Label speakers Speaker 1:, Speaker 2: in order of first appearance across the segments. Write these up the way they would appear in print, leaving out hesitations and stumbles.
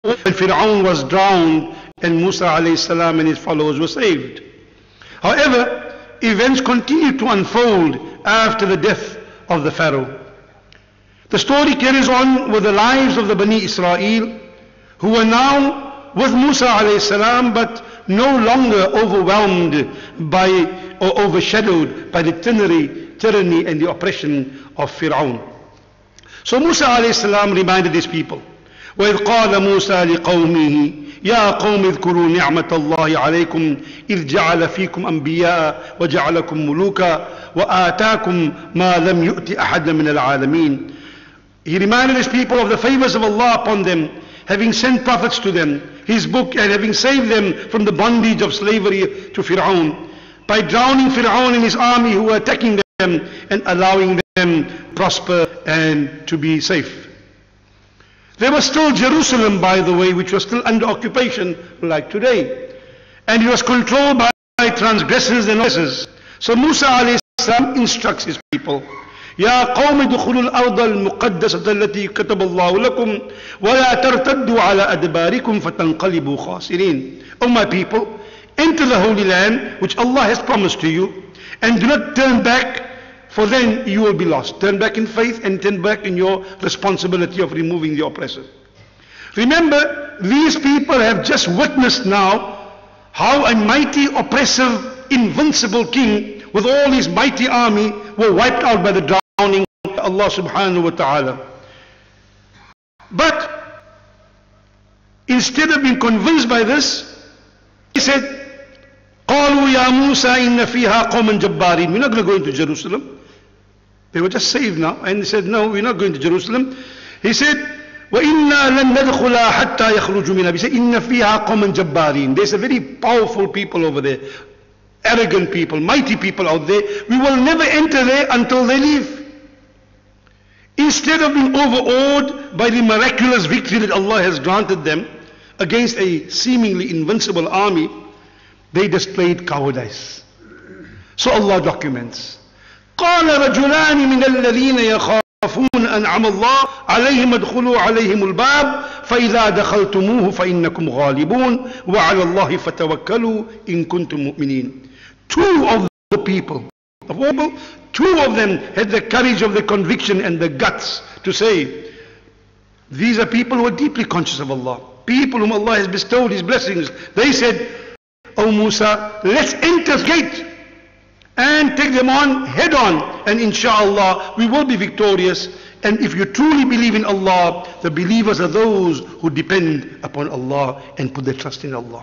Speaker 1: when Fir'aun was drowned and Musa alayhi salam and his followers were saved. However, events continued to unfold after the death of the Pharaoh. The story carries on with the lives of the Bani Israel, who were now with Musa alayhi salam, but no longer overwhelmed by or overshadowed by the tyranny and the oppression of Fir'aun. So Musa alayhi salam reminded his people, وَإِذْ قَالَ مُوسَى لِقَوْمِهِ يَا قَوْمِ اذْكُرُوا نِعْمَةَ اللَّهِ عَلَيْكُمْ إِذْ جَعَلَ فِيكُمْ أَنْبِيَاءَ وَجَعَلَكُمْ مُلُوكًا وَآتَاكُمْ مَا لَمْ يُؤْتِ أَحَدًا مِنَ الْعَالَمِينَ. He reminded his people of the favors of Allah upon them, having sent prophets to them, his book, and having saved them from the bondage of slavery to Fir'aun, by drowning Fir'aun and his army who were attacking them and allowing them to prosper and to be safe. There was still Jerusalem, by the way, which was still under occupation like today. And it was controlled by transgressors and oppressors. So Musa alayhi salam instructs his people, يا قوم ادخلوا الأرض المقدسة التي كتب الله لكم ولا ترتدوا على أدباركم فتنقلبوا خاسرين. O my people, enter the Holy Land which Allah has promised to you, and do not turn back, for then you will be lost. Turn back in faith and turn back in your responsibility of removing the oppressor. Remember, these people have just witnessed now how a mighty, oppressive, invincible king with all his mighty army were wiped out by the drowning of Allah subhanahu wa ta'ala. But instead of being convinced by this, he said, قالوا يا موسى إن فيها قوما جبارين. We're not going to go into Jerusalem. They were just saved now, and he said, no, we're not going to Jerusalem. He said, وَإِنَّا لَن نَدْخُلَا حَتَّى يَخْرُجُوا مِنْهَا. He said, إِنَّ فِيهَا قَوْمًا جَبَّارِينَ. There's a very powerful people over there, arrogant people, mighty people out there. We will never enter there until they leave. Instead of being overawed by the miraculous victory that Allah has granted them against a seemingly invincible army, they displayed cowardice. So Allah documents, قال رجلان من الذين يخافون أنعم الله عليهم ادخلوا عليهم الباب فإذا دخلتموه فإنكم غالبون وعلى الله فتوكلوا إن كنتم مؤمنين. Two of the people, two of them had the courage of the conviction and the guts to say, these are people who are deeply conscious of Allah, people whom Allah has bestowed His blessings. They said, O Musa, let's enter the gate and take them on head on, and inshallah we will be victorious. And if you truly believe in Allah, the believers are those who depend upon Allah and put their trust in Allah.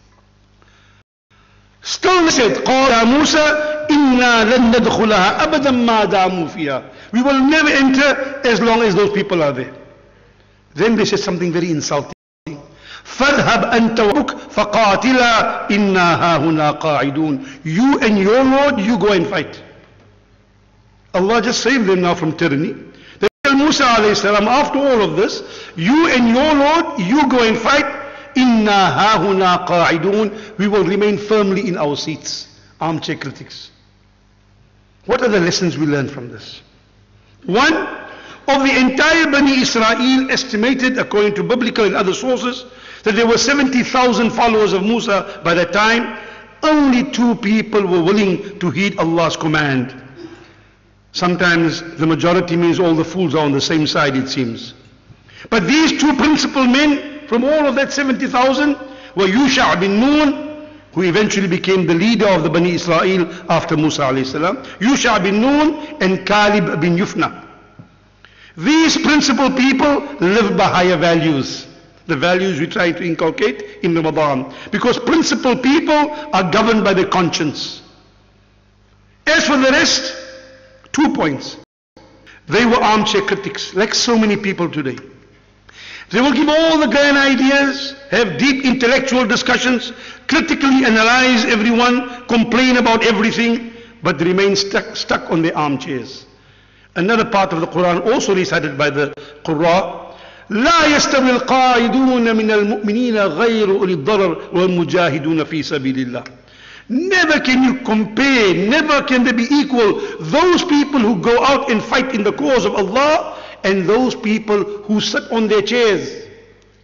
Speaker 1: Still they said, قال موسى إنا لن ندخلها أبدا ما داموا فيها. We will never enter as long as those people are there. Then they said something very insulting. فَاذْهَبْ أَنْتَ وَرَبُّكَ فَقَاتِلَا إِنَّا هَاهُنَا قَاعِدُونَ. You and your Lord, you go and fight. Allah just saved them now from tyranny. They tell Musa alayhi salam, after all of this, you and your Lord, you go and fight. إِنَّا هَاهُنَا قَاعِدُونَ. We will remain firmly in our seats. Armchair critics. What are the lessons we learn from this? One, of the entire Bani Israel, estimated according to biblical and other sources that there were 70,000 followers of Musa by that time, only 2 people were willing to heed Allah's command. Sometimes the majority means all the fools are on the same side, it seems. But these 2 principal men from all of that 70,000 were Yusha bin Nun, who eventually became the leader of the Bani Israel after Musa alayhi salam, Yusha bin Nun and Kalib bin Yufna. These principal people live by higher values, the values we try to inculcate in Ramadan, because principal people are governed by their conscience. As for the rest, 2 points. They were armchair critics, like so many people today. They will give all the grand ideas, have deep intellectual discussions, critically analyze everyone, complain about everything, but remain stuck on their armchairs. Another part of the Quran also recited by the Qurra, لا يستوي القاعدون من المؤمنين غير أولي الضرر والمجاهدون في سبيل الله. Never can you compare, never can they be equal, those people who go out and fight in the cause of Allah and those people who sit on their chairs.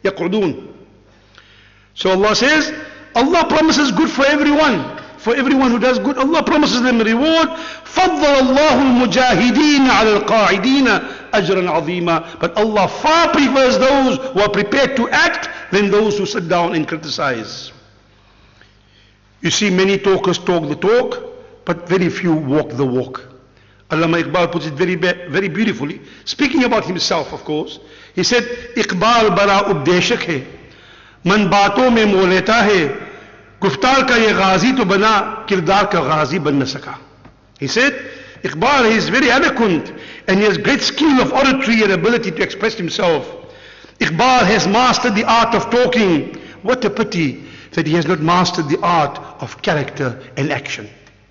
Speaker 1: يقعدون. So Allah says, Allah promises good for everyone. For everyone who does good, Allah promises them a reward. فَضَّلَ اللَّهُ الْمُجَاهِدِينَ عَلَى الْقَاعِدِينَ أَجْرًا عَظِيمًا. But Allah far prefers those who are prepared to act than those who sit down and criticize. You see, many talkers talk the talk, but very few walk the walk. Allama Iqbal puts it very beautifully, speaking about himself, of course. He said, Iqbal bara updeshak hai, man baaton mein moh leta hai, guftar ka ye ghazi to bana, kirdar ka ghazi ban na saka. He said, Iqbal is very eloquent and he has great skill of oratory and ability to express himself. Iqbal has mastered the art of talking. What a pity that he has not mastered the art of character and action.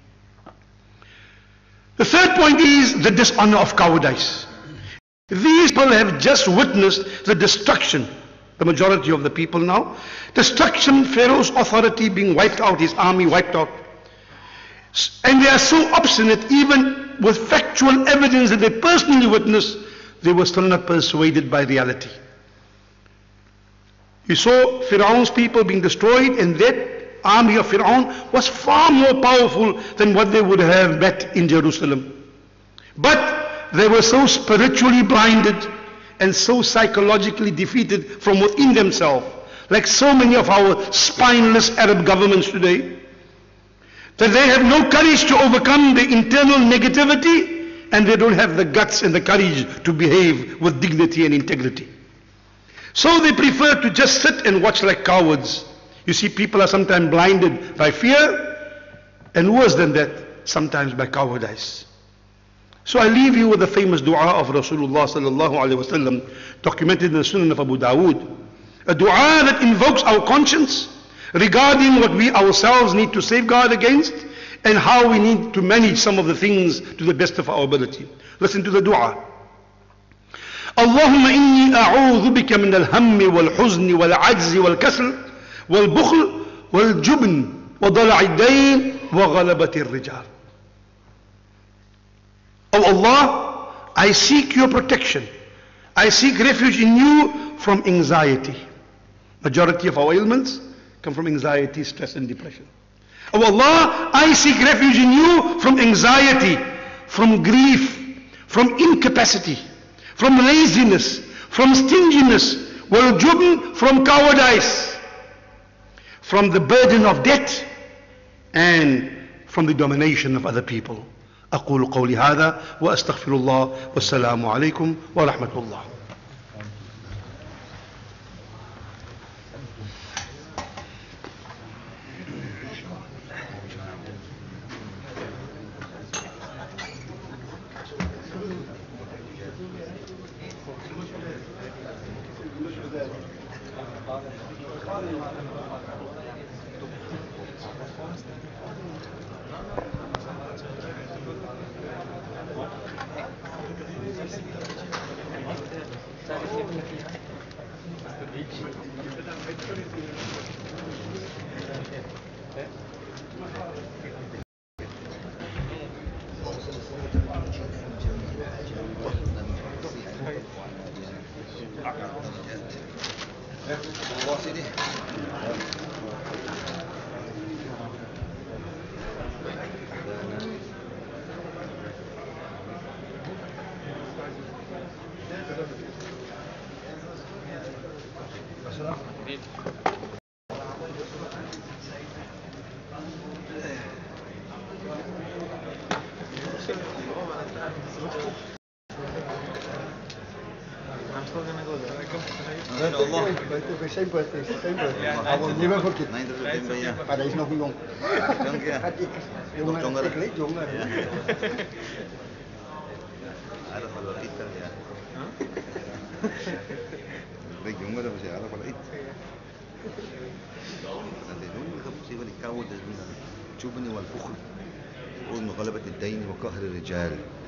Speaker 1: The third point is the dishonor of cowardice. These people have just witnessed the destruction, the majority of the people now, destruction, Pharaoh's authority being wiped out, his army wiped out. And they are so obstinate, even with factual evidence that they personally witnessed, they were still not persuaded by reality. You saw Pharaoh's people being destroyed, and that army of Pharaoh was far more powerful than what they would have met in Jerusalem. But they were so spiritually blinded and so psychologically defeated from within themselves, like so many of our spineless Arab governments today, that they have no courage to overcome the internal negativity, and they don't have the guts and the courage to behave with dignity and integrity. So they prefer to just sit and watch like cowards. You see, people are sometimes blinded by fear, and worse than that, sometimes by cowardice. So I leave you with the famous dua of Rasulullah sallallahu alaihi wasallam, documented in the Sunan of Abu Dawood. A dua that invokes our conscience regarding what we ourselves need to safeguard against and how we need to manage some of the things to the best of our ability. Listen to the dua. اللهم إني أعوذ بك من الهم والحزن والعجز والكسل والبخل والجبن وضلع الدين وغلبة الرجال. Oh Allah, I seek your protection. I seek refuge in you from anxiety. Majority of our ailments come from anxiety, stress and depression. Oh Allah, I seek refuge in you from anxiety, from grief, from incapacity, from laziness, from stinginess, waljubn, from cowardice, from the burden of debt, and from the domination of other people. أقول قولي هذا وأستغفر الله والسلام عليكم ورحمة الله.
Speaker 2: Same birthday. I will never forget. Maar hij is nog jong. Jonger. Ik leek jonger. Ja, dat was wel iets. Ik leek jonger, dat was ja, dat was iets. Dat is ook nog een van die koude, dus met الجبن والبخل وغلبة الدين وقهر الرجال.